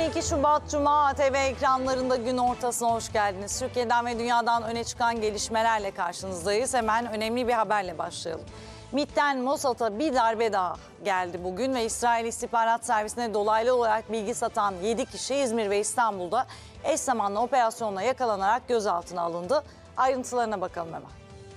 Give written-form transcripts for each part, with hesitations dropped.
22 Şubat Cuma ATV ekranlarında gün ortasına hoş geldiniz. Türkiye'den ve dünyadan öne çıkan gelişmelerle karşınızdayız. Hemen önemli bir haberle başlayalım. MİT'ten Mossad'a bir darbe daha geldi bugün ve İsrail İstihbarat Servisi'ne dolaylı olarak bilgi satan 7 kişi İzmir ve İstanbul'da eş zamanlı operasyonla yakalanarak gözaltına alındı. Ayrıntılarına bakalım hemen.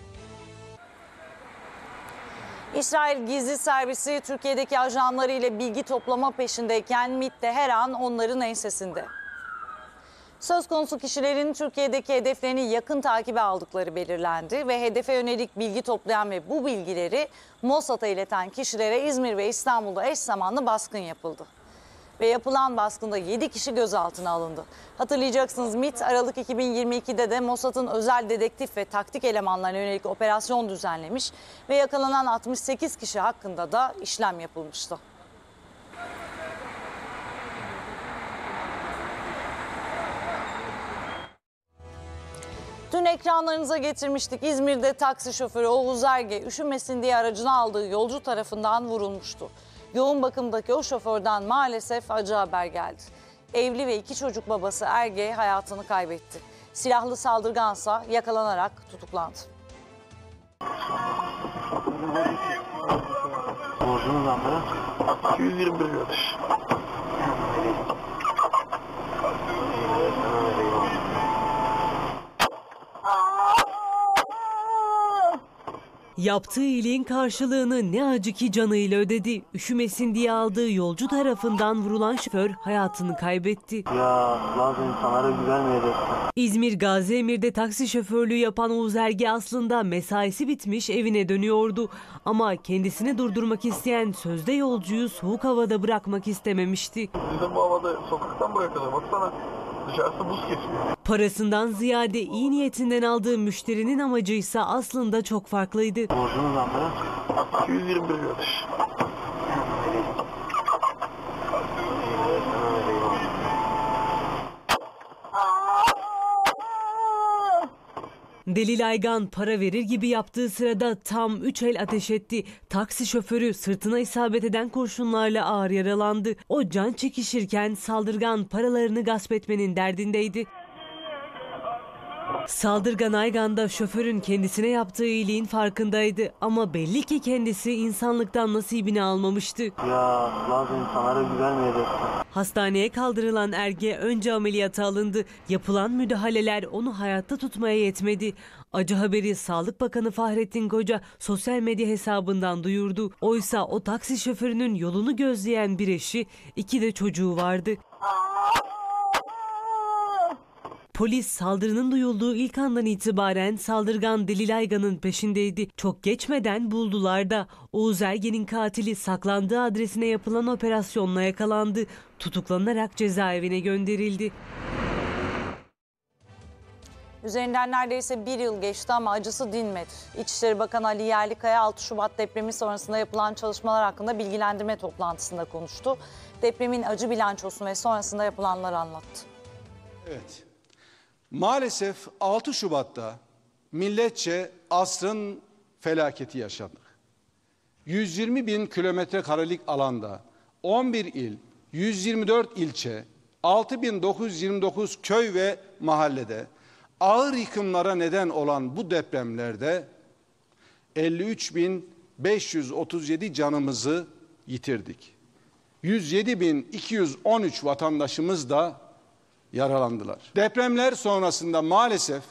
İsrail Gizli Servisi Türkiye'deki ajanları ile bilgi toplama peşindeyken MİT de her an onların ensesinde. Söz konusu kişilerin Türkiye'deki hedeflerini yakın takibe aldıkları belirlendi ve hedefe yönelik bilgi toplayan ve bu bilgileri Mossad'a ileten kişilere İzmir ve İstanbul'da eş zamanlı baskın yapıldı. Ve yapılan baskında 7 kişi gözaltına alındı. Hatırlayacaksınız, MİT Aralık 2022'de de Mossad'ın özel dedektif ve taktik elemanlarına yönelik operasyon düzenlemiş ve yakalanan 68 kişi hakkında da işlem yapılmıştı. Dün ekranlarınıza getirmiştik. İzmir'de taksi şoförü Oğuz Erge üşümesin diye aracına aldığı yolcu tarafından vurulmuştu. Yoğun bakımdaki o şoförden maalesef acı haber geldi. Evli ve 2 çocuk babası Erge hayatını kaybetti. Silahlı saldırgansa yakalanarak tutuklandı. Borcunuz amca? 221 liradır. Yaptığı iyiliğin karşılığını ne acı ki canıyla ödedi. Üşümesin diye aldığı yolcu tarafından vurulan şoför hayatını kaybetti. Ya bazı insanlara güvenmeyeceksin. İzmir Gaziemir'de taksi şoförlüğü yapan Oğuz Erge aslında mesaisi bitmiş evine dönüyordu. Ama kendisini durdurmak isteyen sözde yolcuyu soğuk havada bırakmak istememişti. Bizim bu havada sokaktan bırakalım. Baksana dışarısı buz kesiyor. Parasından ziyade iyi niyetinden aldığı müşterinin amacıysa aslında çok farklıydı. Borcunuz amca? 221 liradır. Delil Aygan para verir gibi yaptığı sırada tam 3 el ateş etti. Taksi şoförü sırtına isabet eden kurşunlarla ağır yaralandı. O can çekişirken saldırgan paralarını gasp etmenin derdindeydi. Saldırgan Aygan da şoförün kendisine yaptığı iyiliğin farkındaydı. Ama belli ki kendisi insanlıktan nasibini almamıştı. Ya bazı insanlara güvenmeyeceksin. Hastaneye kaldırılan Erge önce ameliyata alındı. Yapılan müdahaleler onu hayatta tutmaya yetmedi. Acı haberi Sağlık Bakanı Fahrettin Koca sosyal medya hesabından duyurdu. Oysa o taksi şoförünün yolunu gözleyen bir eşi, 2 de çocuğu vardı. Polis saldırının duyulduğu ilk andan itibaren saldırgan Delil Aygan'ın peşindeydi. Çok geçmeden buldular da Oğuz Erge'nin katili saklandığı adresine yapılan operasyonla yakalandı. Tutuklanarak cezaevine gönderildi. Üzerinden neredeyse 1 yıl geçti ama acısı dinmedi. İçişleri Bakanı Ali Yerlikaya 6 Şubat depremi sonrasında yapılan çalışmalar hakkında bilgilendirme toplantısında konuştu. Depremin acı bilançosunu ve sonrasında yapılanları anlattı. Evet. Maalesef 6 Şubat'ta milletçe asrın felaketi yaşadık. 120 bin kilometre karelik alanda 11 il, 124 ilçe, 6.929 köy ve mahallede ağır yıkımlara neden olan bu depremlerde 53.537 canımızı yitirdik. 107.213 vatandaşımız da yaralandılar. Depremler sonrasında maalesef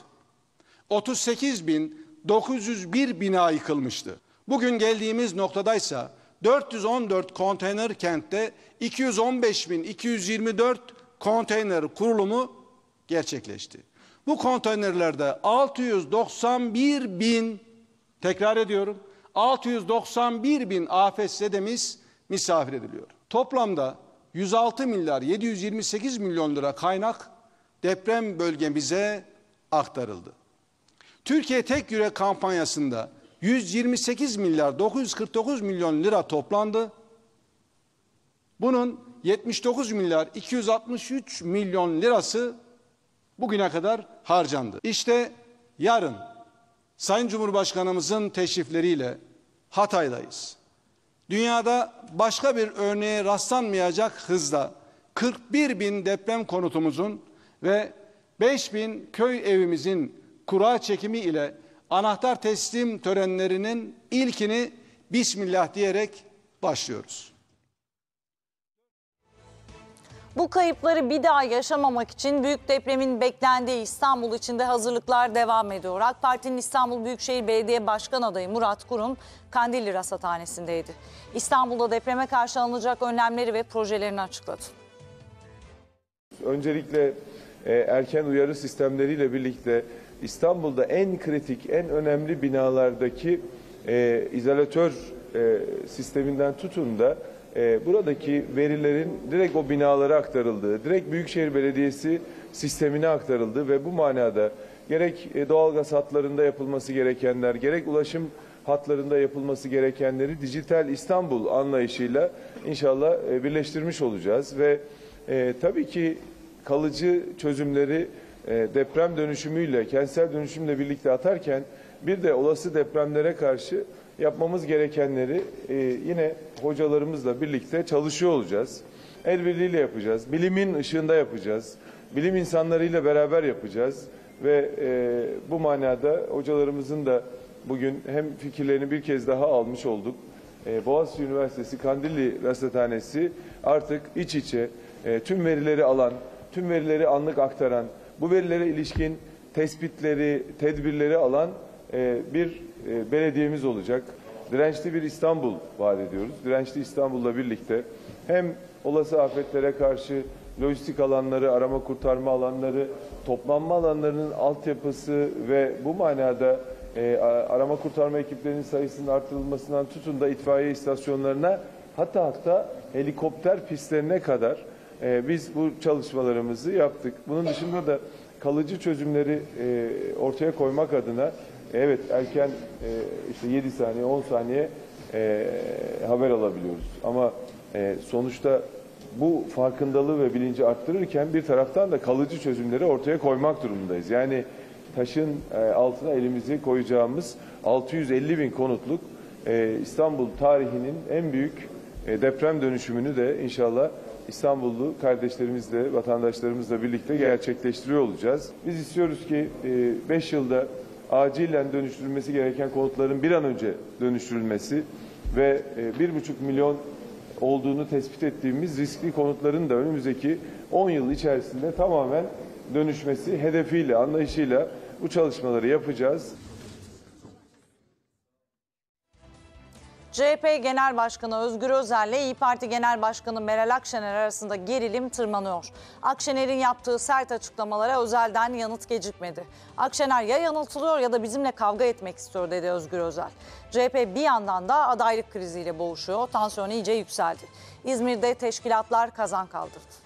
38.901 bina yıkılmıştı. Bugün geldiğimiz noktadaysa 414 konteyner kentte 215.224 konteyner kurulumu gerçekleşti. Bu konteynerlerde 691.000, tekrar ediyorum, 691.000 afetzedemiz misafir ediliyor. Toplamda 106 milyar 728 milyon lira kaynak deprem bölgemize aktarıldı. Türkiye Tek Yürek kampanyasında 128 milyar 949 milyon lira toplandı. Bunun 79 milyar 263 milyon lirası bugüne kadar harcandı. İşte yarın Sayın Cumhurbaşkanımızın teşrifleriyle Hatay'dayız. Dünyada başka bir örneğe rastlanmayacak hızda 41 bin deprem konutumuzun ve 5 bin köy evimizin kura çekimi ile anahtar teslim törenlerinin ilkini Bismillah diyerek başlıyoruz. Bu kayıpları bir daha yaşamamak için büyük depremin beklendiği İstanbul için de hazırlıklar devam ediyor. AK Parti'nin İstanbul Büyükşehir Belediye Başkan adayı Murat Kurum Kandilli Rasathanesi'ndeydi. İstanbul'da depreme karşı alınacak önlemleri ve projelerini açıkladı. Öncelikle erken uyarı sistemleriyle birlikte İstanbul'da en kritik, en önemli binalardaki izolatör sisteminden tutun da buradaki verilerin direkt o binalara aktarıldığı, direkt Büyükşehir Belediyesi sistemine aktarıldığı ve bu manada gerek doğalgaz hatlarında yapılması gerekenler, gerek ulaşım hatlarında yapılması gerekenleri dijital İstanbul anlayışıyla inşallah birleştirmiş olacağız ve tabii ki kalıcı çözümleri deprem dönüşümüyle, kentsel dönüşümle birlikte atarken bir de olası depremlere karşı yapmamız gerekenleri yine hocalarımızla birlikte çalışıyor olacağız. El birliğiyle yapacağız, bilimin ışığında yapacağız, bilim insanlarıyla beraber yapacağız ve bu manada hocalarımızın da bugün hem fikirlerini bir kez daha almış olduk. Boğaziçi Üniversitesi Kandilli Rasathanesi artık iç içe tüm verileri alan, tüm verileri anlık aktaran, bu verilere ilişkin tespitleri, tedbirleri alan bir belediyemiz olacak. Dirençli bir İstanbul vaat ediyoruz. Dirençli İstanbul'la birlikte hem olası afetlere karşı lojistik alanları, arama kurtarma alanları, toplanma alanlarının altyapısı ve bu manada arama kurtarma ekiplerinin sayısının artırılmasından tutun da itfaiye istasyonlarına hatta helikopter pistlerine kadar biz bu çalışmalarımızı yaptık. Bunun dışında da kalıcı çözümleri ortaya koymak adına evet erken işte 7 saniye 10 saniye haber alabiliyoruz. Ama sonuçta bu farkındalığı ve bilinci arttırırken bir taraftan da kalıcı çözümleri ortaya koymak durumundayız. Yani taşın altına elimizi koyacağımız 650 bin konutluk İstanbul tarihinin en büyük deprem dönüşümünü de inşallah İstanbullu kardeşlerimizle, vatandaşlarımızla birlikte gerçekleştiriyor olacağız. Biz istiyoruz ki 5 yılda acilen dönüştürülmesi gereken konutların bir an önce dönüştürülmesi ve 1,5 milyon olduğunu tespit ettiğimiz riskli konutların da önümüzdeki 10 yıl içerisinde tamamen dönüşmesi hedefiyle, anlayışıyla bu çalışmaları yapacağız. CHP Genel Başkanı Özgür Özel ile İYİ Parti Genel Başkanı Meral Akşener arasında gerilim tırmanıyor. Akşener'in yaptığı sert açıklamalara Özel'den yanıt gecikmedi. Akşener ya yanıltılıyor ya da bizimle kavga etmek istiyor dedi Özgür Özel. CHP bir yandan da adaylık kriziyle boğuşuyor. Tansiyon iyice yükseldi. İzmir'de teşkilatlar kazan kaldırdı.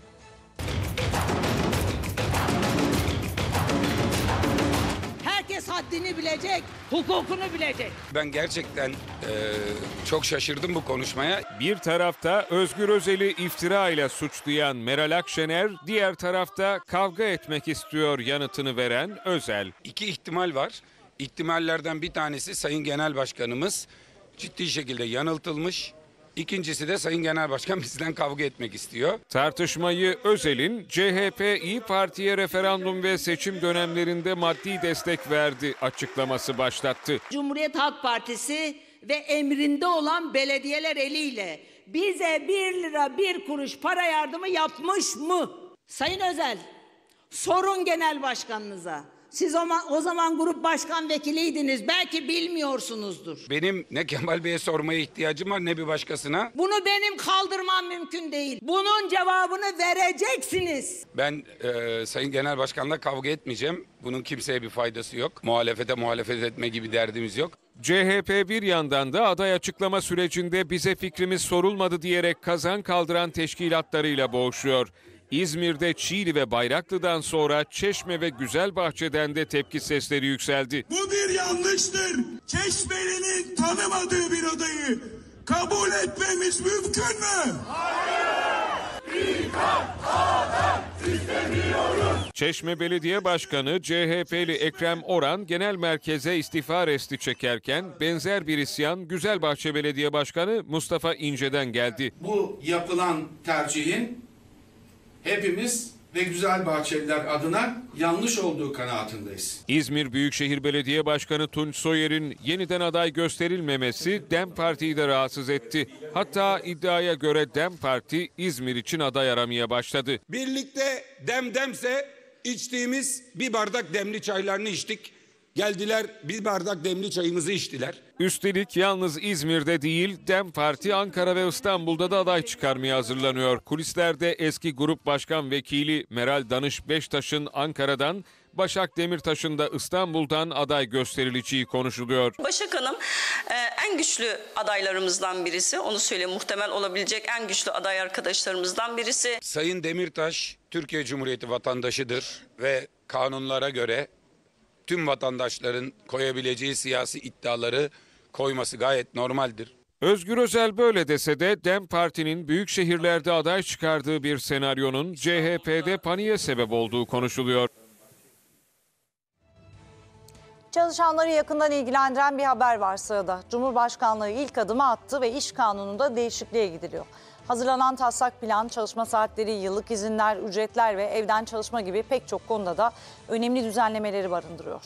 Herkes haddini bilecek, hukukunu bilecek. Ben gerçekten çok şaşırdım bu konuşmaya. Bir tarafta Özgür Özel'i iftira ile suçlayan Meral Akşener, diğer tarafta kavga etmek istiyor yanıtını veren Özel. İki ihtimal var. İhtimallerden bir tanesi Sayın Genel Başkanımız ciddi şekilde yanıltılmış. İkincisi de Sayın Genel Başkan bizden kavga etmek istiyor. Tartışmayı Özel'in CHP İYİ Parti'ye referandum ve seçim dönemlerinde maddi destek verdi açıklaması başlattı. Cumhuriyet Halk Partisi ve emrinde olan belediyeler eliyle bize 1 lira 1 kuruş para yardımı yapmış mı? Sayın Özel, sorun genel başkanınıza. Siz o zaman grup başkan vekiliydiniz. Belki bilmiyorsunuzdur. Benim ne Kemal Bey'e sormaya ihtiyacım var ne bir başkasına. Bunu benim kaldırmam mümkün değil. Bunun cevabını vereceksiniz. Ben Sayın Genel Başkan'la kavga etmeyeceğim. Bunun kimseye bir faydası yok. Muhalefete muhalefet etme gibi derdimiz yok. CHP bir yandan da aday açıklama sürecinde bize fikrimiz sorulmadı diyerek kazan kaldıran teşkilatlarıyla boğuşuyor. İzmir'de Çiğli ve Bayraklı'dan sonra Çeşme ve Güzelbahçe'den de tepki sesleri yükseldi. Bu bir yanlıştır. Çeşmeli'nin tanımadığı bir adayı kabul etmemiz mümkün mü? Çeşme Belediye Başkanı CHP'li Ekrem Oran genel merkeze istifa resti çekerken benzer bir isyan Güzelbahçe Belediye Başkanı Mustafa İnce'den geldi. Bu yapılan tercihin hepimiz ve güzel Bahçeliler adına yanlış olduğu kanaatindeyiz. İzmir Büyükşehir Belediye Başkanı Tunç Soyer'in yeniden aday gösterilmemesi DEM Parti'yi de rahatsız etti. Hatta iddiaya göre DEM Parti İzmir için aday aramaya başladı. Birlikte demse içtiğimiz bir bardak demli çaylarını içtik. Geldiler bir bardak demli çayımızı içtiler. Üstelik yalnız İzmir'de değil, DEM Parti Ankara ve İstanbul'da da aday çıkarmaya hazırlanıyor. Kulislerde eski Grup Başkan Vekili Meral Danış Beştaş'ın Ankara'dan, Başak Demirtaş'ın da İstanbul'dan aday gösterileceği konuşuluyor. Başak Hanım en güçlü adaylarımızdan birisi. Onu söyleyeyim, muhtemel olabilecek en güçlü aday arkadaşlarımızdan birisi. Sayın Demirtaş Türkiye Cumhuriyeti vatandaşıdır ve kanunlara göre tüm vatandaşların koyabileceği siyasi iddiaları koyması gayet normaldir. Özgür Özel böyle dese de DEM Parti'nin büyük şehirlerde aday çıkardığı bir senaryonun CHP'de paniğe sebep olduğu konuşuluyor. Çalışanları yakından ilgilendiren bir haber var sırada. Cumhurbaşkanlığı ilk adımı attı ve iş kanununda değişikliğe gidiliyor. Hazırlanan taslak plan, çalışma saatleri, yıllık izinler, ücretler ve evden çalışma gibi pek çok konuda da önemli düzenlemeleri barındırıyor.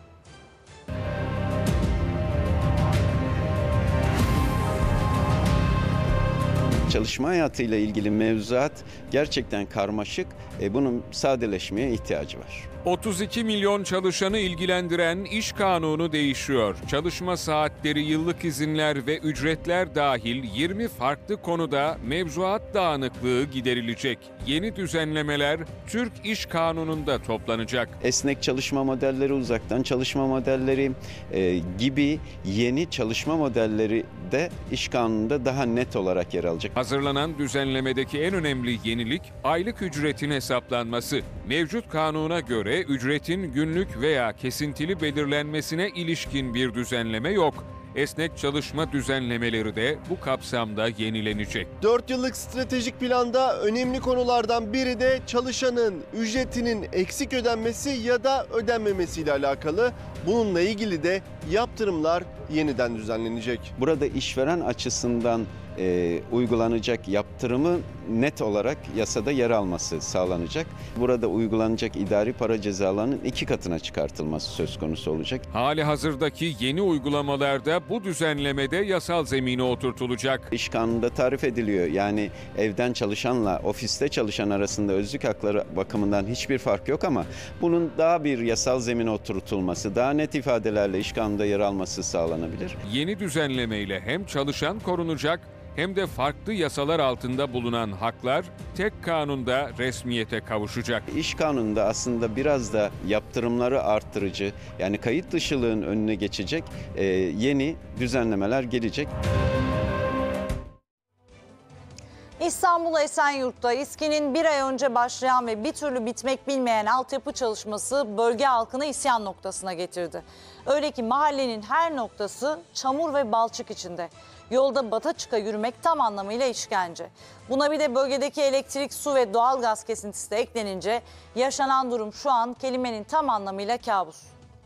Çalışma hayatıyla ilgili mevzuat gerçekten karmaşık. Bunun sadeleşmeye ihtiyacı var. 32 milyon çalışanı ilgilendiren iş kanunu değişiyor. Çalışma saatleri, yıllık izinler ve ücretler dahil 20 farklı konuda mevzuat dağınıklığı giderilecek. Yeni düzenlemeler Türk İş Kanunu'nda toplanacak. Esnek çalışma modelleri, uzaktan çalışma modelleri gibi yeni çalışma modelleri de iş kanununda daha net olarak yer alacak. Hazırlanan düzenlemedeki en önemli yenilik aylık ücretin hesaplanması. Mevcut kanuna göre ücretin günlük veya kesintili belirlenmesine ilişkin bir düzenleme yok. Esnek çalışma düzenlemeleri de bu kapsamda yenilenecek. 4 yıllık stratejik planda önemli konulardan biri de çalışanın ücretinin eksik ödenmesi ya da ödenmemesiyle alakalı. Bununla ilgili de yaptırımlar yeniden düzenlenecek. Burada işveren açısından uygulanacak yaptırımı net olarak yasada yer alması sağlanacak. Burada uygulanacak idari para cezalarının 2 katına çıkartılması söz konusu olacak. Hali hazırdaki yeni uygulamalarda bu düzenlemede yasal zemine oturtulacak. İş kanununda tarif ediliyor. Yani evden çalışanla ofiste çalışan arasında özlük hakları bakımından hiçbir fark yok ama bunun daha bir yasal zemine oturtulması, daha net ifadelerle iş kanununda yer alması sağlanabilir. Yeni düzenlemeyle hem çalışan korunacak hem de farklı yasalar altında bulunan haklar tek kanunda resmiyete kavuşacak. İş kanununda aslında biraz da yaptırımları arttırıcı, yani kayıt dışılığın önüne geçecek yeni düzenlemeler gelecek. İstanbul Esenyurt'ta İSKİ'nin bir ay önce başlayan ve bir türlü bitmek bilmeyen altyapı çalışması bölge halkını isyan noktasına getirdi. Öyle ki mahallenin her noktası çamur ve balçık içinde. Yolda bata çıka yürümek tam anlamıyla işkence. Buna bir de bölgedeki elektrik, su ve doğalgaz kesintisi de eklenince yaşanan durum şu an kelimenin tam anlamıyla kabus.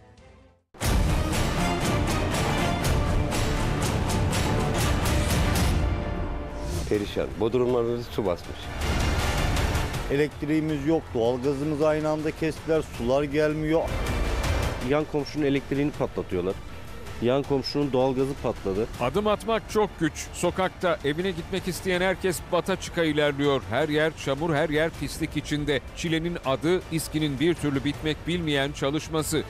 Perişan. Bodrumlarımızı su basmış. Elektriğimiz yok, doğalgazımızı aynı anda kestiler, sular gelmiyor. Yan komşunun elektriğini patlatıyorlar. Yan komşunun doğalgazı patladı. Adım atmak çok güç. Sokakta evine gitmek isteyen herkes bata çıka ilerliyor. Her yer çamur, her yer pislik içinde. Çilenin adı İSKİ'nin bir türlü bitmek bilmeyen çalışması.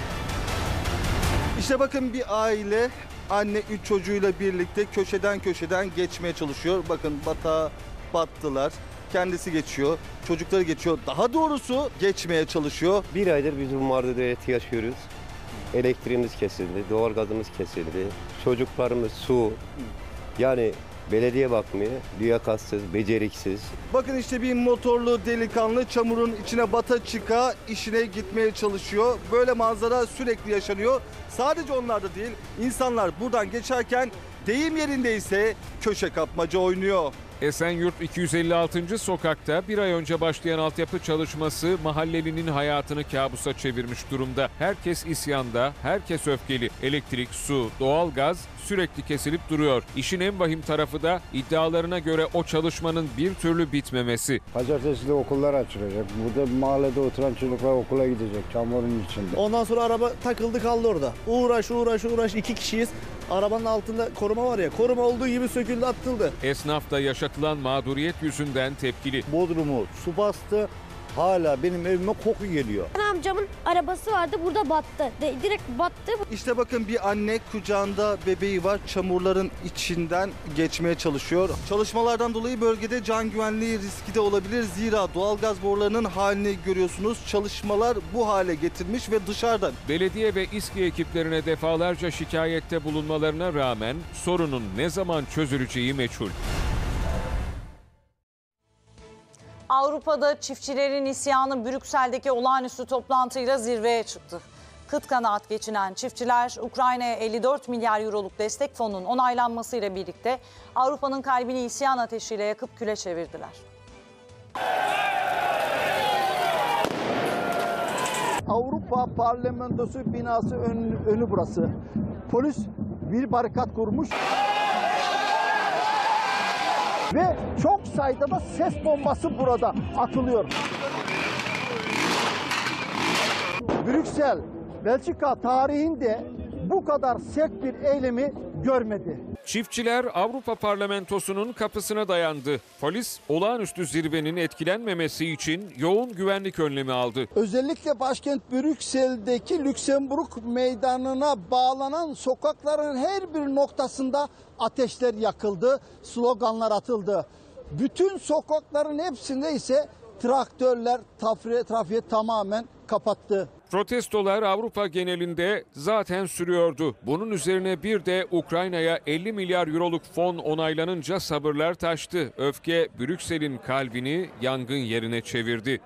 İşte bakın bir aile, anne 3 çocuğuyla birlikte köşeden geçmeye çalışıyor. Bakın batağa battılar. Kendisi geçiyor, çocukları geçiyor. Daha doğrusu geçmeye çalışıyor. Bir aydır biz bu mağduriyeti yaşıyoruz. Elektriğimiz kesildi, doğalgazımız kesildi. Çocuklarımız su. Yani belediye bakmıyor, liyakatsız, beceriksiz. Bakın işte bir motorlu delikanlı çamurun içine bata çıka işine gitmeye çalışıyor. Böyle manzara sürekli yaşanıyor. Sadece onlar da değil, insanlar buradan geçerken Deyim yerinde ise köşe kapmaca oynuyor. Esenyurt 256. sokakta bir ay önce başlayan altyapı çalışması mahallelinin hayatını kabusa çevirmiş durumda. Herkes isyanda, herkes öfkeli. Elektrik, su, doğalgaz sürekli kesilip duruyor. İşin en vahim tarafı da iddialarına göre o çalışmanın bir türlü bitmemesi. Pazartesi de okullar açılacak. Burada mahallede oturan çocuklar okula gidecek çamurun içinde. Ondan sonra araba takıldı kaldı orada. Uğraş 2 kişiyiz. Arabanın altında koruma var ya, koruma olduğu gibi söküldü, atıldı. Esnaf da yaşatılan mağduriyet yüzünden tepkili. Bodrumu su bastı. Hala benim evime koku geliyor. Amcamın arabası vardı, burada battı. Direkt battı. İşte bakın, bir anne kucağında bebeği var, çamurların içinden geçmeye çalışıyor. Çalışmalardan dolayı bölgede can güvenliği riski de olabilir. Zira doğalgaz borularının halini görüyorsunuz. Çalışmalar bu hale getirmiş ve dışarıdan. Belediye ve İSKİ ekiplerine defalarca şikayette bulunmalarına rağmen sorunun ne zaman çözüleceği meçhul. Avrupa'da çiftçilerin isyanı Brüksel'deki olağanüstü toplantıyla zirveye çıktı. Kıt kanaat geçinen çiftçiler Ukrayna'ya 54 milyar euroluk destek fonunun onaylanmasıyla birlikte Avrupa'nın kalbini isyan ateşiyle yakıp küle çevirdiler. Avrupa Parlamentosu binası önü burası. Polis bir barikat kurmuş. Ve çok sayıda da ses bombası burada atılıyor. Brüksel, Belçika tarihinde bu kadar sert bir eylemi görmedi. Çiftçiler Avrupa Parlamentosu'nun kapısına dayandı. Polis olağanüstü zirvenin etkilenmemesi için yoğun güvenlik önlemi aldı. Özellikle başkent Brüksel'deki Lüksemburg Meydanı'na bağlanan sokakların her bir noktasında ateşler yakıldı, sloganlar atıldı. Bütün sokakların hepsinde ise traktörler trafiği tamamen kapattı. Protestolar Avrupa genelinde zaten sürüyordu. Bunun üzerine bir de Ukrayna'ya 50 milyar euroluk fon onaylanınca sabırlar taştı. Öfke Brüksel'in kalbini yangın yerine çevirdi.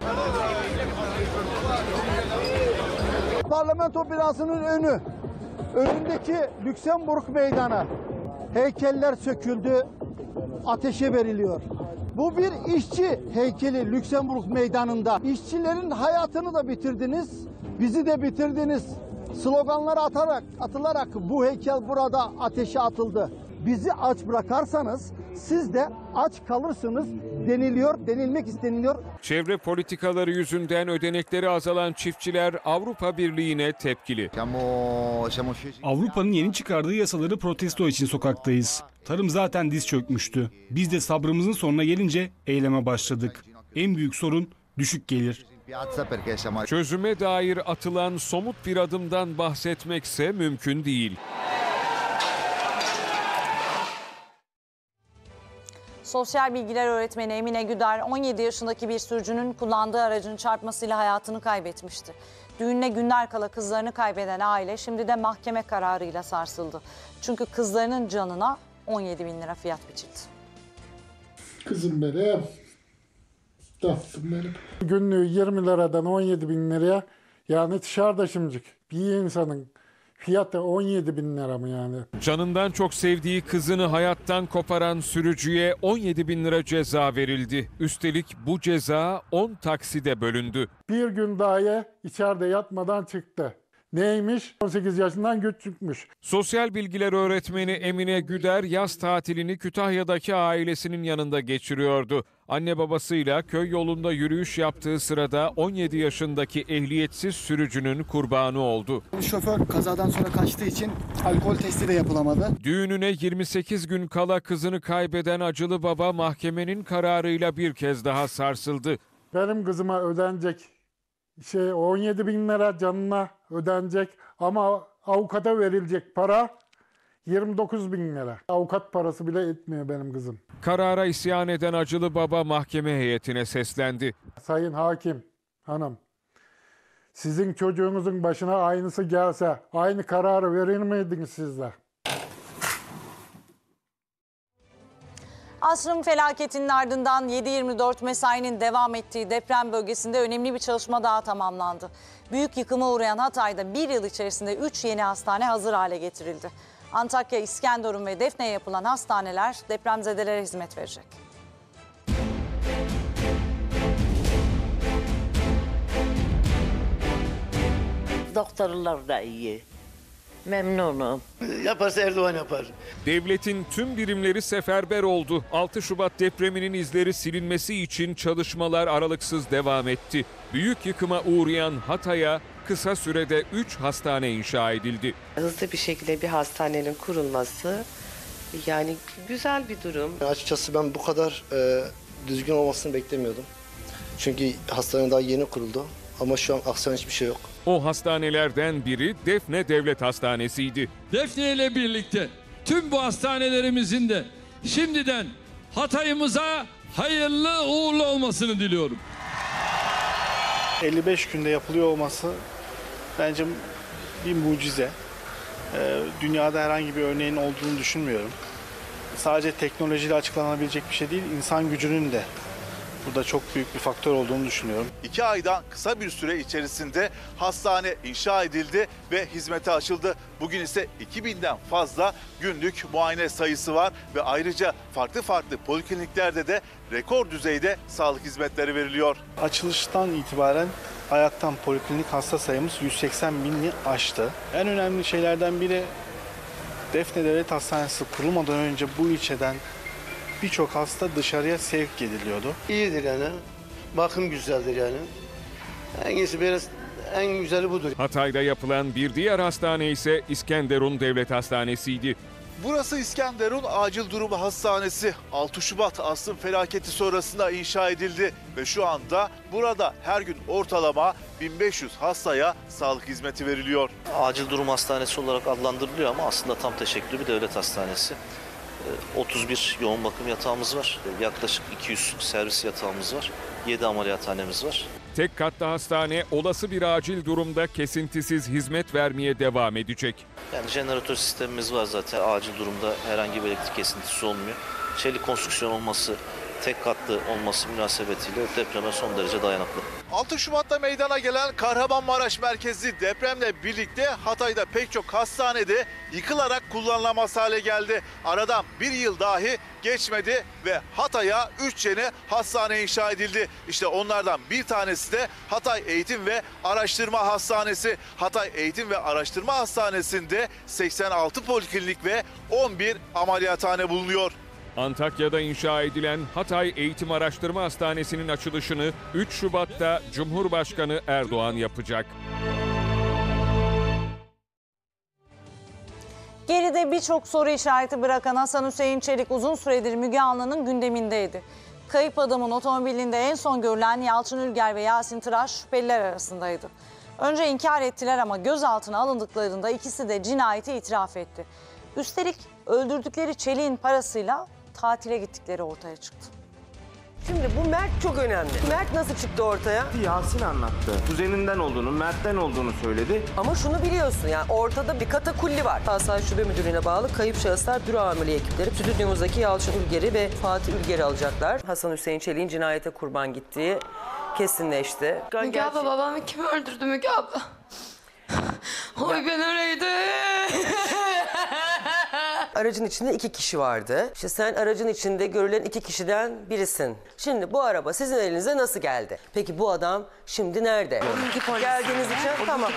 Parlamento binasının önündeki Lüksemburg Meydanı, heykeller söküldü, ateşe veriliyor. Bu bir işçi heykeli Lüksemburg Meydanı'nda. İşçilerin hayatını da bitirdiniz, bizi de bitirdiniz. Sloganlar atılarak bu heykel burada ateşe atıldı. Bizi aç bırakarsanız siz de aç kalırsınız denilmek isteniliyor. Çevre politikaları yüzünden ödenekleri azalan çiftçiler Avrupa Birliği'ne tepkili. Avrupa'nın yeni çıkardığı yasaları protesto için sokaktayız. Tarım zaten diz çökmüştü. Biz de sabrımızın sonuna gelince eyleme başladık. En büyük sorun düşük gelir. Çözüme dair atılan somut bir adımdan bahsetmekse mümkün değil. Sosyal bilgiler öğretmeni Emine Güder 17 yaşındaki bir sürücünün kullandığı aracın çarpmasıyla hayatını kaybetmişti. Düğününe günler kala kızlarını kaybeden aile şimdi de mahkeme kararıyla sarsıldı. Çünkü kızlarının canına 17 bin lira fiyat biçildi. Kızım benim, tatlım benim. Günlüğü 20 liradan 17 bin liraya, yani dışarıda şimdicik bir insanın fiyatı 17 bin lira mı yani? Canından çok sevdiği kızını hayattan koparan sürücüye 17 bin lira ceza verildi. Üstelik bu ceza 10 takside bölündü. Bir gün daha içeride yatmadan çıktı. Neymiş? 18 yaşından küçükmüş. Sosyal bilgiler öğretmeni Emine Güder yaz tatilini Kütahya'daki ailesinin yanında geçiriyordu. Anne babasıyla köy yolunda yürüyüş yaptığı sırada 17 yaşındaki ehliyetsiz sürücünün kurbanı oldu. Şoför kazadan sonra kaçtığı için alkol testi de yapılamadı. Düğününe 28 gün kala kızını kaybeden acılı baba mahkemenin kararıyla bir kez daha sarsıldı. Benim kızıma ödenecek 17 bin lira canına ödenecek ama avukata verilecek para 29 bin lira. Avukat parası bile etmiyor benim kızım. Karara isyan eden acılı baba mahkeme heyetine seslendi. Sayın hakim hanım, sizin çocuğunuzun başına aynısı gelse aynı kararı verir miydiniz sizler? Asrın felaketinin ardından 7/24 mesainin devam ettiği deprem bölgesinde önemli bir çalışma daha tamamlandı. Büyük yıkıma uğrayan Hatay'da bir yıl içerisinde 3 yeni hastane hazır hale getirildi. Antakya, İskenderun ve Defne'ye yapılan hastaneler depremzedelere hizmet verecek. Doktorlar da iyi. Memnunum. Yaparsa Erdoğan yapar. Devletin tüm birimleri seferber oldu. 6 Şubat depreminin izleri silinmesi için çalışmalar aralıksız devam etti. Büyük yıkıma uğrayan Hatay'a kısa sürede 3 hastane inşa edildi. Hızlı bir şekilde bir hastanenin kurulması yani güzel bir durum. Açıkçası ben bu kadar düzgün olmasını beklemiyordum. Çünkü hastane daha yeni kuruldu ama şu an aksayan hiçbir şey yok. O hastanelerden biri Defne Devlet Hastanesi'ydi. Defne ile birlikte tüm bu hastanelerimizin de şimdiden Hatay'ımıza hayırlı uğurlu olmasını diliyorum. 55 günde yapılıyor olması bence bir mucize. Dünyada herhangi bir örneğin olduğunu düşünmüyorum. Sadece teknolojiyle açıklanabilecek bir şey değil, insan gücünün de burada çok büyük bir faktör olduğunu düşünüyorum. 2 aydan kısa bir süre içerisinde hastane inşa edildi ve hizmete açıldı. Bugün ise 2000'den fazla günlük muayene sayısı var ve ayrıca farklı polikliniklerde de rekor düzeyde sağlık hizmetleri veriliyor. Açılıştan itibaren ayaktan poliklinik hasta sayımız 180 bini aştı. En önemli şeylerden biri Defne Devlet Hastanesi kurulmadan önce bu ilçeden birçok hasta dışarıya sevk ediliyordu. İyidir yani. Bakım güzeldir yani. En güzeli budur. Hatay'da yapılan bir diğer hastane ise İskenderun Devlet Hastanesi'ydi. Burası İskenderun Acil Durum Hastanesi. 6 Şubat asrın felaketi sonrasında inşa edildi ve şu anda burada her gün ortalama 1500 hastaya sağlık hizmeti veriliyor. Acil Durum Hastanesi olarak adlandırılıyor ama aslında tam teşekküllü bir devlet hastanesi. 31 yoğun bakım yatağımız var. Yaklaşık 200 servis yatağımız var. 7 ameliyathanemiz var. Tek katlı hastane olası bir acil durumda kesintisiz hizmet vermeye devam edecek. Yani jeneratör sistemimiz var zaten. Acil durumda herhangi bir elektrik kesintisi olmuyor. Çelik konstrüksiyon olması, tek katlı olması münasebetiyle depreme son derece dayanıklı. 6 Şubat'ta meydana gelen Kahramanmaraş merkezli depremle birlikte Hatay'da pek çok hastanede yıkılarak kullanılamaz hale geldi. Aradan bir yıl dahi geçmedi ve Hatay'a 3 yeni hastane inşa edildi. İşte onlardan bir tanesi de Hatay Eğitim ve Araştırma Hastanesi. Hatay Eğitim ve Araştırma Hastanesi'nde 86 poliklinik ve 11 ameliyathane bulunuyor. Antakya'da inşa edilen Hatay Eğitim Araştırma Hastanesi'nin açılışını 3 Şubat'ta Cumhurbaşkanı Erdoğan yapacak. Geride birçok soru işareti bırakan Hasan Hüseyin Çelik uzun süredir Müge Anlı'nın gündemindeydi. Kayıp adamın otomobilinde en son görülen Yalçın Ülger ve Yasin Tıraş şüpheliler arasındaydı. Önce inkar ettiler ama gözaltına alındıklarında ikisi de cinayeti itiraf etti. Üstelik öldürdükleri Çelik'in parasıyla tatile gittikleri ortaya çıktı. Şimdi bu Mert çok önemli. Mert nasıl çıktı ortaya? Yasin anlattı. Kuzeninden olduğunu, Mert'ten olduğunu söyledi. Ama şunu biliyorsun yani ortada bir katakulli var. Asayiş Şube Müdürlüğü'ne bağlı kayıp şahıslar büro amirliği ekipleri stüdyomuzdaki Yalçın Ülger'i ve Fatih Ülger'i alacaklar. Hasan Hüseyin Çelik'in cinayete kurban gittiği kesinleşti. Müge abla babamı kim öldürdü Müge abla? Oy ben öyleydim. Aracın içinde 2 kişi vardı. İşte sen aracın içinde görülen 2 kişiden birisin. Şimdi bu araba sizin elinize nasıl geldi? Peki bu adam şimdi nerede? Geldiğiniz için tamam.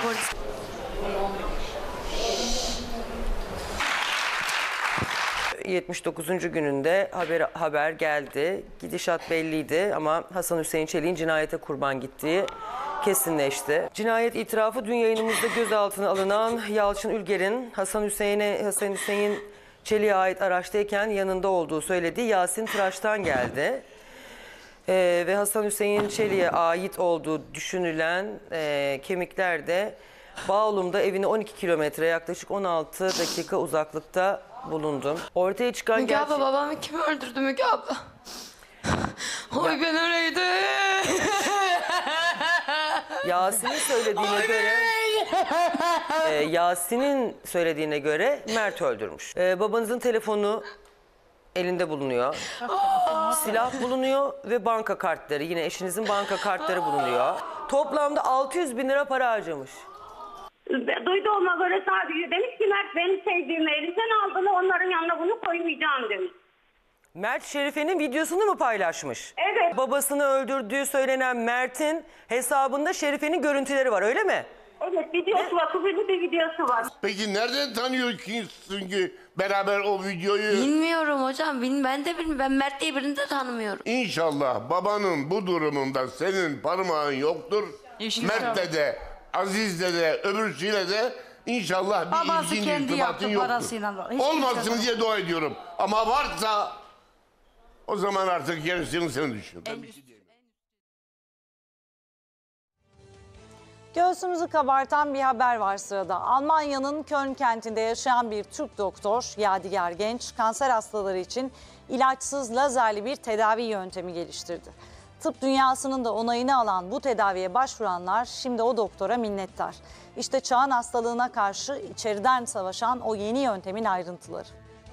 79. gününde haber geldi. Gidişat belliydi ama Hasan Hüseyin Çelik'in cinayete kurban gittiği kesinleşti. Cinayet itirafı dün yayınımızda gözaltına alınan Yalçın Ülger'in Hasan Hüseyin Çelik'e ait araçtayken yanında olduğu söylediği Yasin Tıraş'tan geldi. Ve Hasan Hüseyin Çelik'e ait olduğu düşünülen kemikler de Bağlum'da evine 12 kilometre yaklaşık 16 dakika uzaklıkta bulundu. Ortaya çıkan Müge abla babamı kim öldürdü Müge abla? Oy ben öyleydim. Yasin'in söylediğine göre Mert öldürmüş. Babanızın telefonu elinde bulunuyor. Silah bulunuyor ve banka kartları, yine eşinizin banka kartları bulunuyor. Toplamda 600 bin lira para harcamış. Duyduğuma göre sadece demiş ki Mert benim sevdiğimi elimden aldılar, onların yanına bunu koymayacağım demiş. Mert Şerife'nin videosunu mu paylaşmış? Evet. Babasını öldürdüğü söylenen Mert'in hesabında Şerife'nin görüntüleri var, öyle mi? Evet, videosu var, kıvırlı bir videosu var. Peki nereden tanıyorsun ki beraber o videoyu? Bilmiyorum hocam. Ben de bilmiyorum. Ben Mert diye birini de tanımıyorum. İnşallah babanın bu durumunda senin parmağın yoktur. Mert'le de, Aziz'le de, öbürsüyle de inşallah bir Babası ilgin, kendi irtibatın yaptı yoktur. parasıyla. Hiç Olmasın kimse- diye dua ediyorum. Ama varsa o zaman artık gerisini sen düşün. Göğsümüzü kabartan bir haber var sırada. Almanya'nın Köln kentinde yaşayan bir Türk doktor Yadigar Genç, kanser hastaları için ilaçsız lazerli bir tedavi yöntemi geliştirdi. Tıp dünyasının da onayını alan bu tedaviye başvuranlar şimdi o doktora minnettar. İşte çağın hastalığına karşı içeriden savaşan o yeni yöntemin ayrıntıları.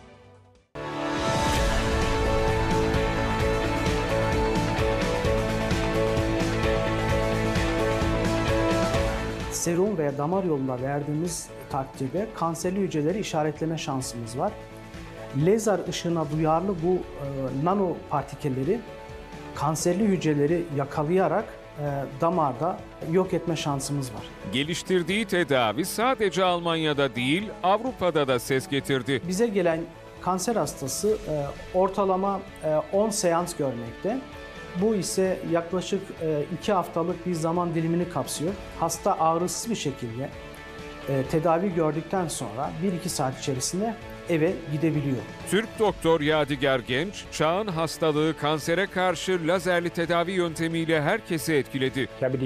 Serum veya damar yoluna verdiğimiz takdirde kanserli hücreleri işaretleme şansımız var. Lazer ışığına duyarlı bu nano partikelleri kanserli hücreleri yakalayarak damarda yok etme şansımız var. Geliştirdiği tedavi sadece Almanya'da değil, Avrupa'da da ses getirdi. Bize gelen kanser hastası ortalama 10 seans görmekte. Bu ise yaklaşık 2 haftalık bir zaman dilimini kapsıyor. Hasta ağrısız bir şekilde tedavi gördükten sonra 1-2 saat içerisinde eve gidebiliyor. Türk doktor Yadigar Genç, çağın hastalığı kansere karşı lazerli tedavi yöntemiyle herkesi etkiledi.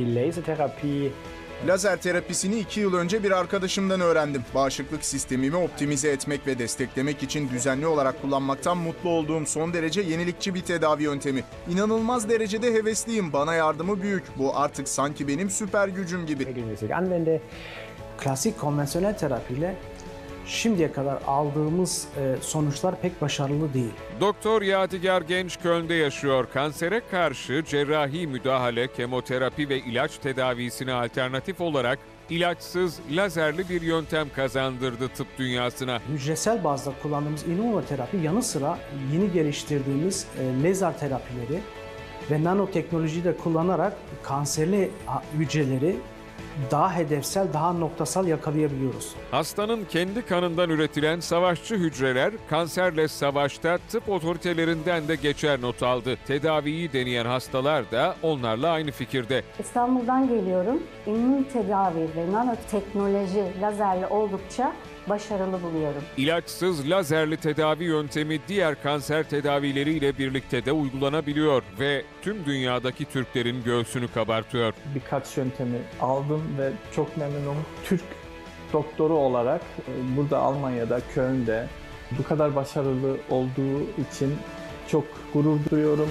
Lazer terapisini 2 yıl önce bir arkadaşımdan öğrendim. Bağışıklık sistemimi optimize etmek ve desteklemek için düzenli olarak kullanmaktan mutlu olduğum son derece yenilikçi bir tedavi yöntemi. İnanılmaz derecede hevesliyim. Bana yardımı büyük. Bu artık sanki benim süper gücüm gibi. Klasik konvansiyonel terapiyle şimdiye kadar aldığımız sonuçlar pek başarılı değil. Doktor Yadigar Genç Köln'de yaşıyor. Kansere karşı cerrahi müdahale, kemoterapi ve ilaç tedavisine alternatif olarak ilaçsız, lazerli bir yöntem kazandırdı tıp dünyasına. Hücresel bazda kullandığımız immünoterapi yanı sıra yeni geliştirdiğimiz lazer terapileri ve nanoteknolojiyi de kullanarak kanserli hücreleri daha hedefsel, daha noktasal yakalayabiliyoruz. Hastanın kendi kanından üretilen savaşçı hücreler kanserle savaşta tıp otoritelerinden de geçer not aldı. Tedaviyi deneyen hastalar da onlarla aynı fikirde. İstanbul'dan geliyorum. İmmün tedavi ve nanoteknoloji lazerle oldukça başarılı buluyorum. İlaçsız lazerli tedavi yöntemi diğer kanser tedavileriyle birlikte de uygulanabiliyor ve tüm dünyadaki Türklerin göğsünü kabartıyor. Birkaç yöntemi aldım ve çok memnunum. Türk doktoru olarak burada Almanya'da, Köln'de bu kadar başarılı olduğu için çok gurur duyuyorum.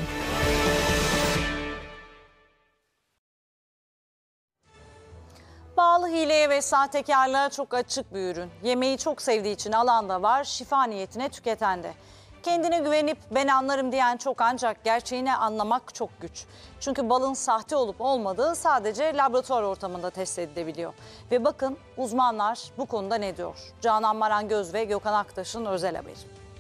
Pahalı hileye ve sahtekarlığa çok açık bir ürün. Yemeği çok sevdiği için alan da var, şifa niyetine tüketen de. Kendine güvenip ben anlarım diyen çok, ancak gerçeğini anlamak çok güç. Çünkü balın sahte olup olmadığı sadece laboratuvar ortamında test edilebiliyor. Ve bakın uzmanlar bu konuda ne diyor? Canan Marangöz ve Gökhan Aktaş'ın özel haberi.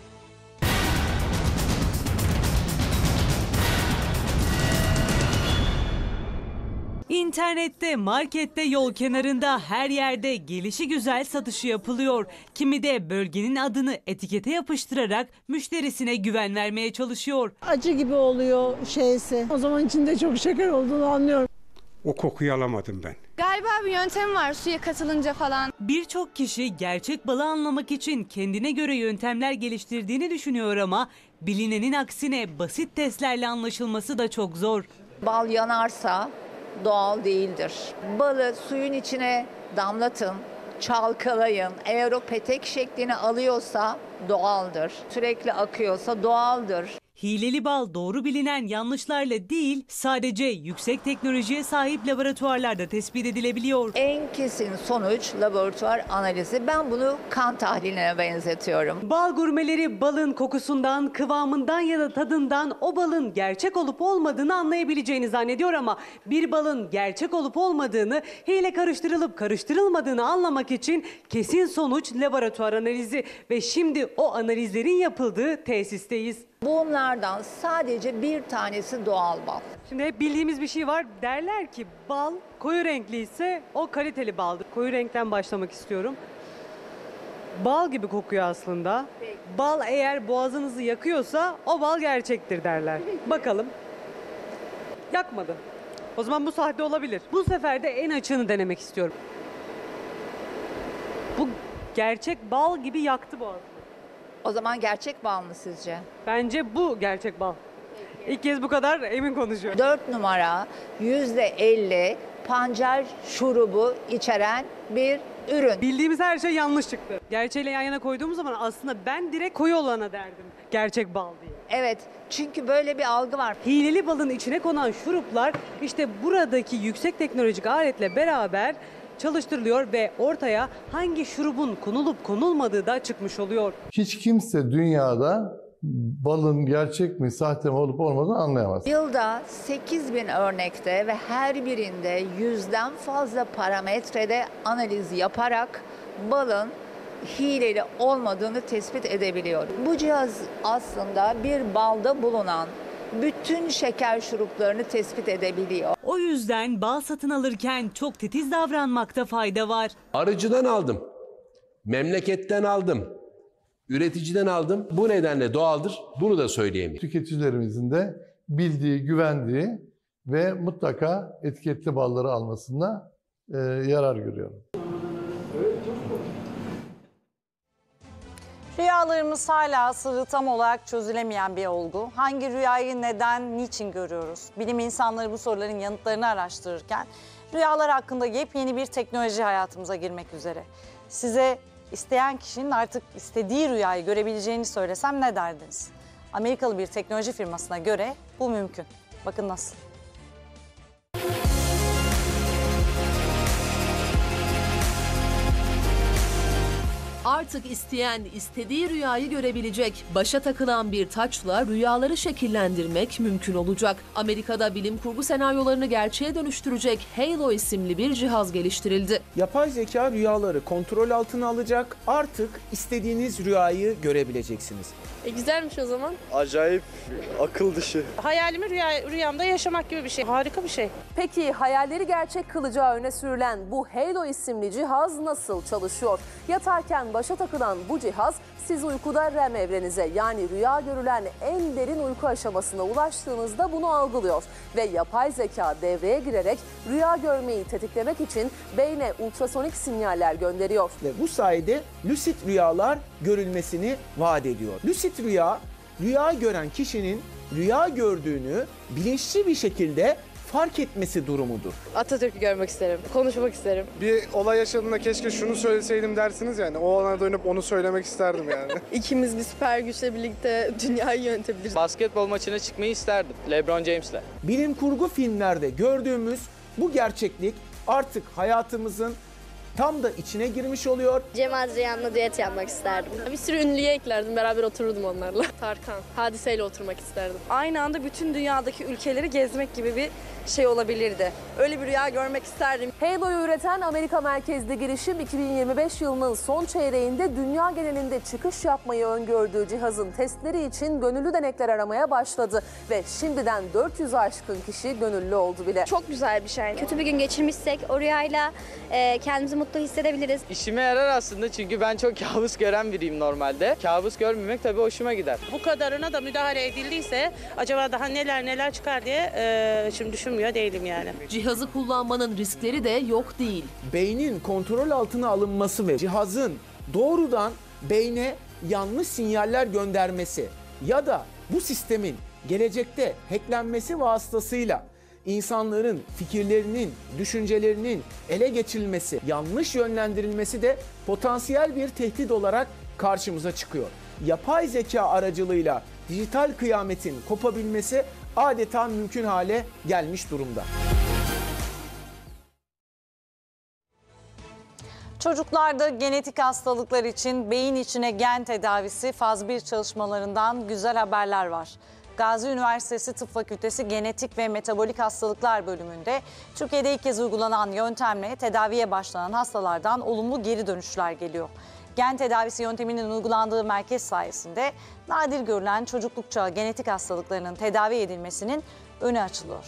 İnternette, markette, yol kenarında her yerde gelişigüzel satışı yapılıyor. Kimi de bölgenin adını etikete yapıştırarak müşterisine güven vermeye çalışıyor. Acı gibi oluyor şeysi. O zaman içinde çok şeker olduğunu anlıyorum. O kokuyu alamadım ben. Galiba bir yöntem var suya katılınca falan. Birçok kişi gerçek balı anlamak için kendine göre yöntemler geliştirdiğini düşünüyor ama bilinenin aksine basit testlerle anlaşılması da çok zor. Bal yanarsa doğal değildir. Balı suyun içine damlatın, çalkalayın. Eğer o petek şeklini alıyorsa doğaldır. Sürekli akıyorsa doğaldır. Hileli bal doğru bilinen yanlışlarla değil, sadece yüksek teknolojiye sahip laboratuvarlarda tespit edilebiliyor. En kesin sonuç laboratuvar analizi. Ben bunu kan tahliline benzetiyorum. Bal gurmeleri balın kokusundan, kıvamından ya da tadından o balın gerçek olup olmadığını anlayabileceğini zannediyor ama bir balın gerçek olup olmadığını, hile karıştırılıp karıştırılmadığını anlamak için kesin sonuç laboratuvar analizi ve şimdi o analizlerin yapıldığı tesisteyiz. Bunlardan sadece bir tanesi doğal bal. Şimdi hep bildiğimiz bir şey var. Derler ki bal koyu renkli ise o kaliteli baldır. Koyu renkten başlamak istiyorum. Bal gibi kokuyor aslında. Bal eğer boğazınızı yakıyorsa o bal gerçektir derler. Bakalım. Yakmadı. O zaman bu sahte olabilir. Bu sefer de en açığını denemek istiyorum. Bu gerçek bal gibi yaktı boğazı. O zaman gerçek bal mı sizce? Bence bu gerçek bal. İlk kez bu kadar emin konuşuyorum. 4 numara %50 pancar şurubu içeren bir ürün. Bildiğimiz her şey yanlış çıktı. Gerçeğiyle yan yana koyduğumuz zaman aslında ben direkt koyu olana derdim. Gerçek bal diye. Evet, çünkü böyle bir algı var. Hileli balın içine konan şuruplar işte buradaki yüksek teknolojik aletle beraber çalıştırılıyor ve ortaya hangi şurubun konulup konulmadığı da çıkmış oluyor. Hiç kimse dünyada balın gerçek mi, sahte mi olup olmadığını anlayamaz. Yılda 8.000 örnekte ve her birinde 100'den fazla parametrede analiz yaparak balın hileli olmadığını tespit edebiliyor. Bu cihaz aslında bir balda bulunan bütün şeker şuruplarını tespit edebiliyor. O yüzden bal satın alırken çok titiz davranmakta fayda var. Arıcıdan aldım, memleketten aldım, üreticiden aldım. Bu nedenle doğaldır. Bunu da söyleyeyim. Tüketicilerimizin de bildiği, güvendiği ve mutlaka etiketli balları almasına yarar görüyorum. Rüyalarımız hala sırrı tam olarak çözülemeyen bir olgu. Hangi rüyayı neden, niçin görüyoruz? Bilim insanları bu soruların yanıtlarını araştırırken rüyalar hakkında yepyeni bir teknoloji hayatımıza girmek üzere. Size isteyen kişinin artık istediği rüyayı görebileceğini söylesem ne derdiniz? Amerikalı bir teknoloji firmasına göre bu mümkün. Bakın nasıl. Artık isteyen istediği rüyayı görebilecek. Başa takılan bir taçla rüyaları şekillendirmek mümkün olacak. Amerika'da bilim kurgu senaryolarını gerçeğe dönüştürecek Halo isimli bir cihaz geliştirildi. Yapay zeka rüyaları kontrol altına alacak. Artık istediğiniz rüyayı görebileceksiniz. Güzelmiş o zaman. Acayip akıl dışı. Hayalimi rüyamda yaşamak gibi bir şey. Harika bir şey. Peki hayalleri gerçek kılacağı öne sürülen bu Halo isimli cihaz nasıl çalışıyor? Yatarken başa takılan bu cihaz siz uykuda REM evrenize yani rüya görülen en derin uyku aşamasına ulaştığınızda bunu algılıyor. Ve yapay zeka devreye girerek rüya görmeyi tetiklemek için beyne ultrasonik sinyaller gönderiyor. Ve bu sayede lucid rüyalar görülmesini vaat ediyor. Lucid rüya, rüya gören kişinin rüya gördüğünü bilinçli bir şekilde fark etmesi durumudur. Atatürk'ü görmek isterim, konuşmak isterim. Bir olay yaşadığında keşke şunu söyleseydim dersiniz yani. O alana dönüp onu söylemek isterdim yani. İkimiz bir süper güçle birlikte dünyayı yönetebiliriz. Basketbol maçına çıkmayı isterdim LeBron James'le. Bilim kurgu filmlerde gördüğümüz bu gerçeklik artık hayatımızın tam da içine girmiş oluyor. Cemal Reyhan'la düet yapmak isterdim. Bir sürü ünlüye eklerdim, beraber otururdum onlarla. Tarkan, Hadise'yle oturmak isterdim. Aynı anda bütün dünyadaki ülkeleri gezmek gibi bir şey olabilirdi. Öyle bir rüya görmek isterdim. Halo'yu üreten Amerika merkezli girişim 2025 yılının son çeyreğinde dünya genelinde çıkış yapmayı öngördüğü cihazın testleri için gönüllü denekler aramaya başladı. Ve şimdiden 400'ü aşkın kişi gönüllü oldu bile. Çok güzel bir şey. Kötü bir gün geçirmişsek o rüyayla kendimizi mutlu hissedebiliriz. İşime yarar aslında çünkü ben çok kabus gören biriyim normalde. Kabus görmemek tabii hoşuma gider. Bu kadarına da müdahale edildiyse acaba daha neler çıkar diye şimdi düşünmüyor değilim yani. Cihazı kullanmanın riskleri de yok değil. Beynin kontrol altına alınması ve cihazın doğrudan beyne yanlış sinyaller göndermesi ya da bu sistemin gelecekte hacklenmesi vasıtasıyla insanların fikirlerinin, düşüncelerinin ele geçirilmesi, yanlış yönlendirilmesi de potansiyel bir tehdit olarak karşımıza çıkıyor. Yapay zeka aracılığıyla dijital kıyametin kopabilmesi adeta mümkün hale gelmiş durumda. Çocuklarda genetik hastalıklar için beyin içine gen tedavisi faz 1 çalışmalarından güzel haberler var. Gazi Üniversitesi Tıp Fakültesi Genetik ve Metabolik Hastalıklar bölümünde Türkiye'de ilk kez uygulanan yöntemle tedaviye başlanan hastalardan olumlu geri dönüşler geliyor. Gen tedavisi yönteminin uygulandığı merkez sayesinde nadir görülen çocukluk çağı genetik hastalıklarının tedavi edilmesinin önü açılıyor.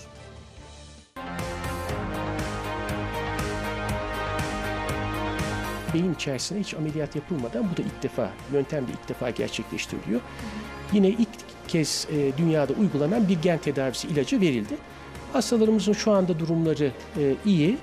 Beyin içerisine hiç ameliyat yapılmadan bu da yöntemde ilk defa gerçekleştiriliyor. Yine ilk kez dünyada uygulanan bir gen tedavisi ilacı verildi. Hastalarımızın şu anda durumları iyi.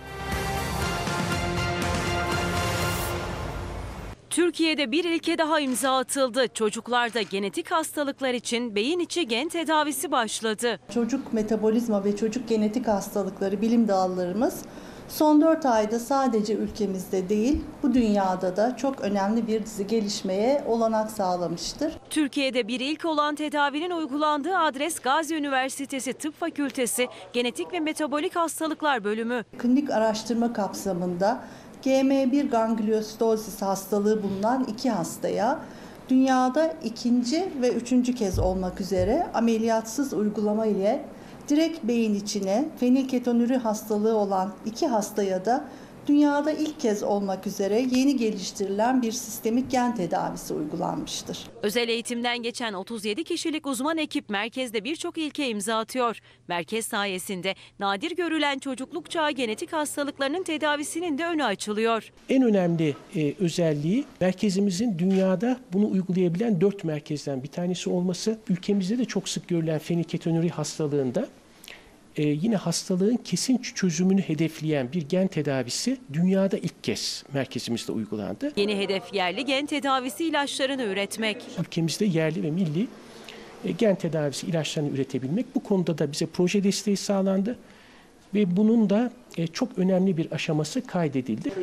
Türkiye'de bir ilke daha imza atıldı. Çocuklarda genetik hastalıklar için beyin içi gen tedavisi başladı. Çocuk metabolizma ve çocuk genetik hastalıkları bilim dallarımız son 4 ayda sadece ülkemizde değil, bu dünyada da çok önemli bir dizi gelişmeye olanak sağlamıştır. Türkiye'de bir ilk olan tedavinin uygulandığı adres Gazi Üniversitesi Tıp Fakültesi Genetik ve Metabolik Hastalıklar bölümü. Klinik araştırma kapsamında GM1 gangliositozis hastalığı bulunan 2 hastaya dünyada 2. ve 3. kez olmak üzere ameliyatsız uygulama ile direkt beyin içine fenilketonuri hastalığı olan 2 hastaya da dünyada ilk kez olmak üzere yeni geliştirilen bir sistemik gen tedavisi uygulanmıştır. Özel eğitimden geçen 37 kişilik uzman ekip merkezde birçok ilke imza atıyor. Merkez sayesinde nadir görülen çocukluk çağı genetik hastalıklarının tedavisinin de önü açılıyor. En önemli özelliği merkezimizin dünyada bunu uygulayabilen 4 merkezden bir tanesi olması. Ülkemizde de çok sık görülen fenilketonuri hastalığında yine hastalığın kesin çözümünü hedefleyen bir gen tedavisi dünyada ilk kez merkezimizde uygulandı. Yeni hedef yerli gen tedavisi ilaçlarını üretmek. Ülkemizde yerli ve milli gen tedavisi ilaçlarını üretebilmek. Bu konuda da bize proje desteği sağlandı ve bunun da çok önemli bir aşaması kaydedildi.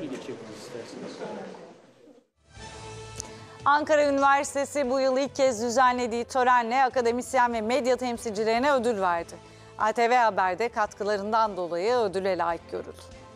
Ankara Üniversitesi bu yıl ilk kez düzenlediği törenle akademisyen ve medya temsilcilerine ödül verdi. ATV Haber'de katkılarından dolayı ödüle layık görüldü.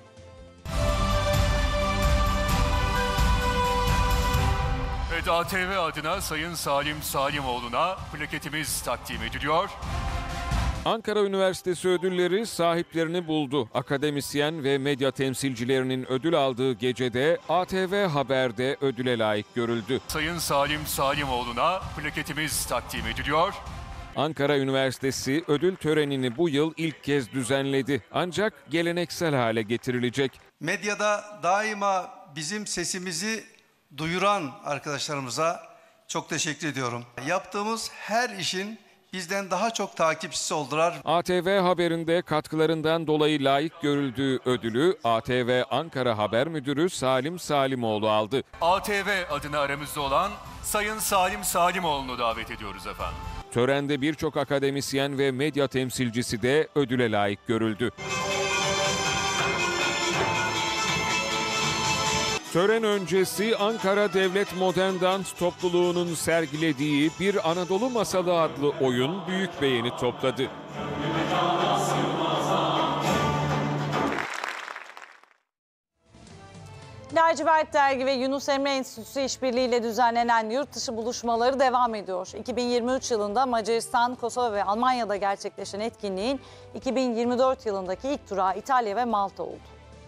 Evet, ATV adına Sayın Salim Salimoğlu'na plaketimiz takdim ediliyor. Ankara Üniversitesi ödülleri sahiplerini buldu. Akademisyen ve medya temsilcilerinin ödül aldığı gecede ATV Haber'de ödüle layık görüldü. Sayın Salim Salimoğlu'na plaketimiz takdim ediliyor. Ankara Üniversitesi ödül törenini bu yıl ilk kez düzenledi. Ancak geleneksel hale getirilecek. Medyada daima bizim sesimizi duyuran arkadaşlarımıza çok teşekkür ediyorum. Yaptığımız her işin bizden daha çok takipçisi oldular. ATV Haber'inde katkılarından dolayı layık görüldüğü ödülü ATV Ankara Haber Müdürü Salim Salimoğlu aldı. ATV adına aramızda olan Sayın Salim Salimoğlu'nu davet ediyoruz efendim. Törende birçok akademisyen ve medya temsilcisi de ödüle layık görüldü. Tören öncesi Ankara Devlet Modern Dans Topluluğu'nun sergilediği Bir Anadolu Masalı adlı oyun büyük beğeni topladı. Lacivert Dergi ve Yunus Emre Enstitüsü işbirliğiyle düzenlenen yurt dışı buluşmaları devam ediyor. 2023 yılında Macaristan, Kosova ve Almanya'da gerçekleşen etkinliğin 2024 yılındaki ilk durağı İtalya ve Malta oldu.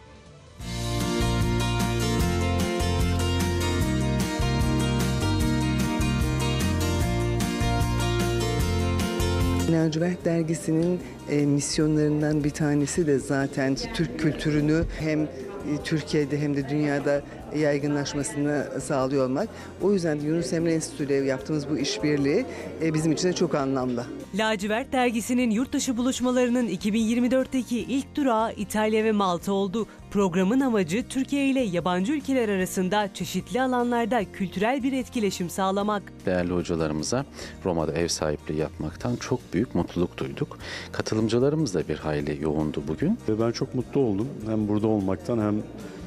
Lacivert Dergisi'nin misyonlarından bir tanesi de zaten Türk kültürünü hem Türkiye'de hem de dünyada yaygınlaşmasını sağlıyor olmak. O yüzden de Yunus Emre Enstitüsü ile yaptığımız bu işbirliği bizim için de çok anlamlı. Lacivert Dergisi'nin yurtdışı buluşmalarının 2024'teki ilk durağı İtalya ve Malta oldu. Programın amacı Türkiye ile yabancı ülkeler arasında çeşitli alanlarda kültürel bir etkileşim sağlamak. Değerli hocalarımıza Roma'da ev sahipliği yapmaktan çok büyük mutluluk duyduk. Katılımcılarımız da bir hayli yoğundu bugün. Ben çok mutlu oldum. Hem burada olmaktan hem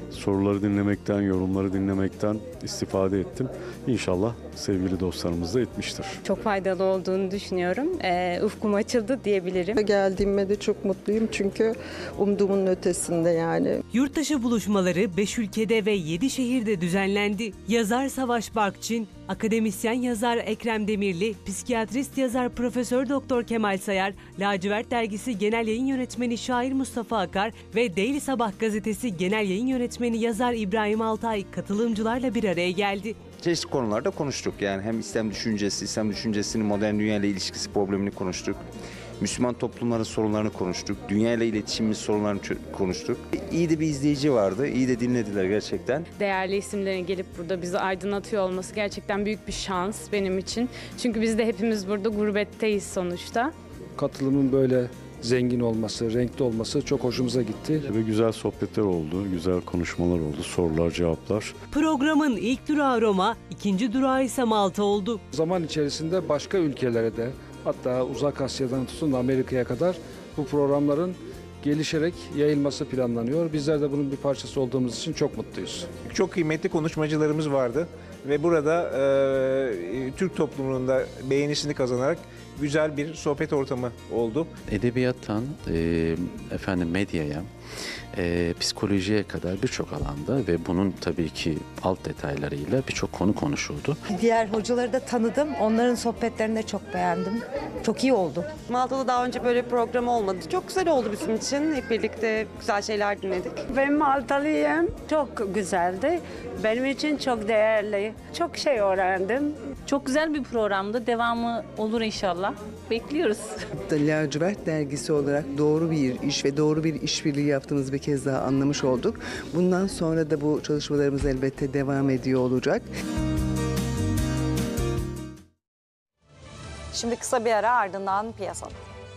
Soruları dinlemekten, yorumları dinlemekten istifade ettim. İnşallah sevgili dostlarımız da etmiştir. Çok faydalı olduğunu düşünüyorum. Ufkum açıldı diyebilirim. Geldiğime de çok mutluyum çünkü umduğumun ötesinde yani. Yurttaşı buluşmaları 5 ülkede ve 7 şehirde düzenlendi. Yazar Savaş Barkçin, akademisyen yazar Ekrem Demirli, psikiyatrist yazar Profesör Doktor Kemal Sayar, Lacivert Dergisi Genel Yayın Yönetmeni Şair Mustafa Akar ve Daily Sabah Gazetesi Genel Yayın Yönetmeni yazar İbrahim Altay katılımcılarla bir araya geldi. Çeşitli konularda konuştuk. Yani hem İslam düşüncesi, İslam düşüncesinin modern dünya ile ilişkisi problemini konuştuk. Müslüman toplumların sorunlarını konuştuk. Dünya ile iletişimimiz sorunlarını konuştuk. İyi de bir izleyici vardı. İyi de dinlediler gerçekten. Değerli isimlerin gelip burada bizi aydınlatıyor olması gerçekten büyük bir şans benim için. Çünkü biz de hepimiz burada gurbetteyiz sonuçta. Katılımın böyle zengin olması, renkli olması çok hoşumuza gitti. Ve güzel sohbetler oldu, güzel konuşmalar oldu, sorular, cevaplar. Programın ilk durağı Roma, ikinci durağı ise Malta oldu. Zaman içerisinde başka ülkelere de, hatta Uzak Asya'dan tutun Amerika'ya kadar bu programların gelişerek yayılması planlanıyor. Bizler de bunun bir parçası olduğumuz için çok mutluyuz. Çok kıymetli konuşmacılarımız vardı ve burada Türk toplumunun da beğenisini kazanarak güzel bir sohbet ortamı oldu. Edebiyattan medyaya, psikolojiye kadar birçok alanda ve bunun tabii ki alt detaylarıyla birçok konu konuşuldu. Diğer hocaları da tanıdım. Onların sohbetlerini de çok beğendim. Çok iyi oldu. Malta'da daha önce böyle bir program olmadı. Çok güzel oldu bizim için. Hep birlikte güzel şeyler dinledik. Ben Maltalıyım. Çok güzeldi. Benim için çok değerli. Çok şey öğrendim. Çok güzel bir programdı. Devamı olur inşallah. Bekliyoruz. Lacivert Dergisi olarak doğru bir iş ve doğru bir işbirliği yaptığımızı bir kez daha anlamış olduk. Bundan sonra da bu çalışmalarımız elbette devam ediyor olacak. Şimdi kısa bir ara, ardından piyasalar.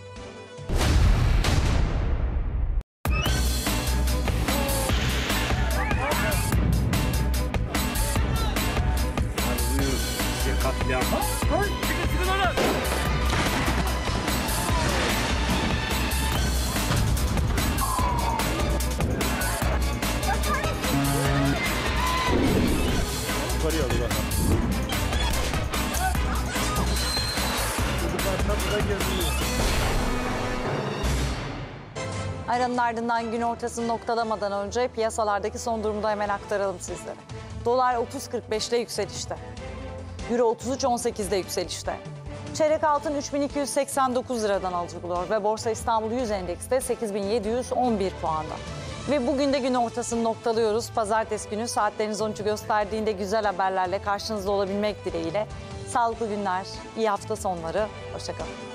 Aranın ardından gün ortasını noktalamadan önce piyasalardaki son durumu da hemen aktaralım sizlere. Dolar 30.45'te yükselişte. Euro 33.18'de yükselişte. Çeyrek altın 3.289 liradan alıcı buluyor ve Borsa İstanbul 100 Endeks'te 8.711 puanda. Ve bugün de gün ortasını noktalıyoruz. Pazartesi günü saatleriniz 13'ü gösterdiğinde güzel haberlerle karşınızda olabilmek dileğiyle. Sağlıklı günler, iyi hafta sonları, hoşça kalın.